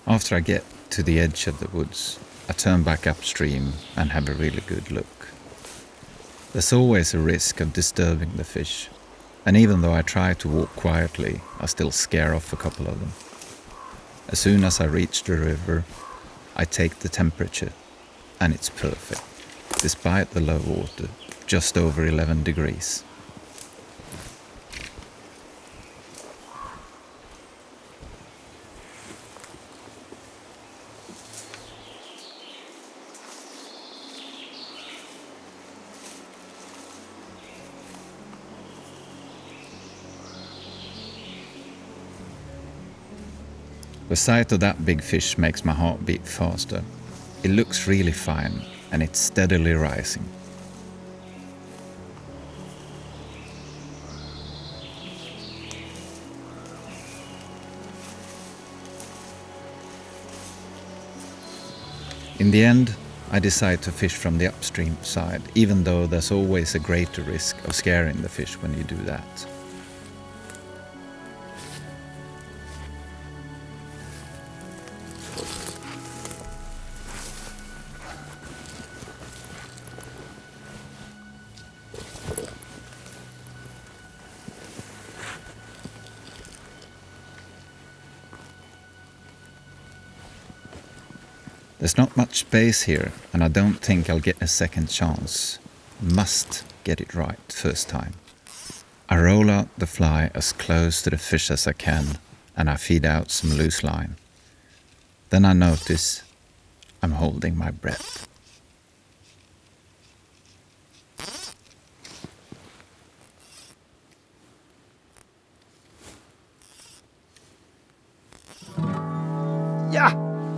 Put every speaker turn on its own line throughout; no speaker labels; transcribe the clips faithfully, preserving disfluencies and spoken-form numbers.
After I get to the edge of the woods, I turn back upstream and have a really good look. There's always a risk of disturbing the fish, and even though I try to walk quietly, I still scare off a couple of them. As soon as I reach the river, I take the temperature, and it's perfect, despite the low water, just over eleven degrees. The sight of that big fish makes my heart beat faster. It looks really fine, and it's steadily rising. In the end, I decide to fish from the upstream side, even though there's always a greater risk of scaring the fish when you do that. There's not much space here, and I don't think I'll get a second chance. Must get it right first time. I roll out the fly as close to the fish as I can, and I feed out some loose line. Then I notice I'm holding my breath.
Ja!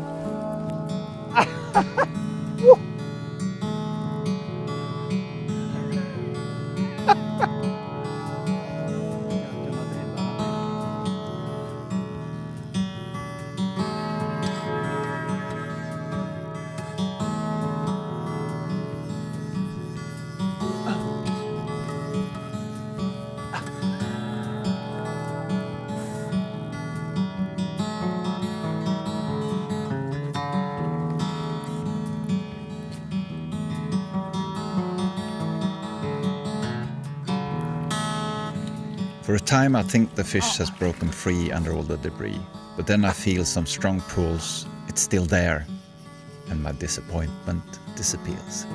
For a time I think the fish has broken free under all the debris, but then I feel some strong pulls, it's still there, and my disappointment disappears.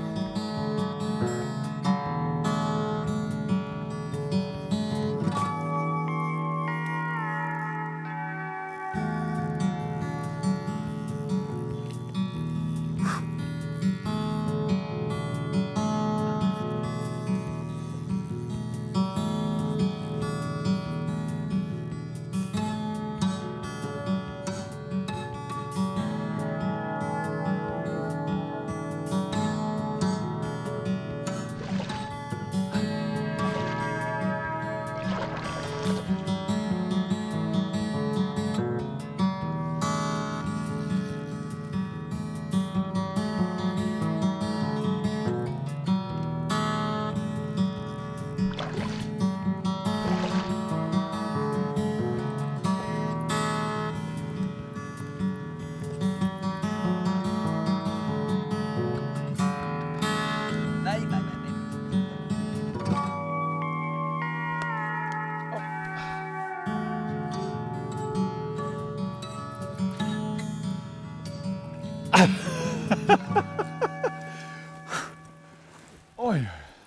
Oj.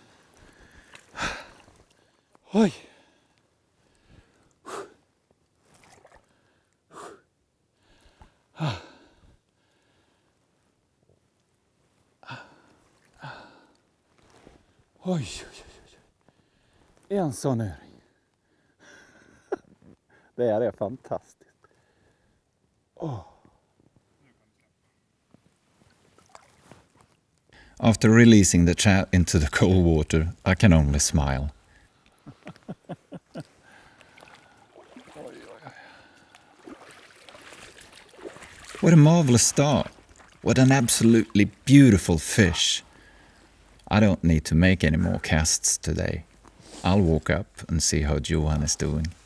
Oj. Oj, oj, oj. En sån öring. Det är det fantastiskt. Oh.
After releasing the trout into the cold water, I can only smile. What a marvelous start. What an absolutely beautiful fish. I don't need to make any more casts today. I'll walk up and see how Johan is doing.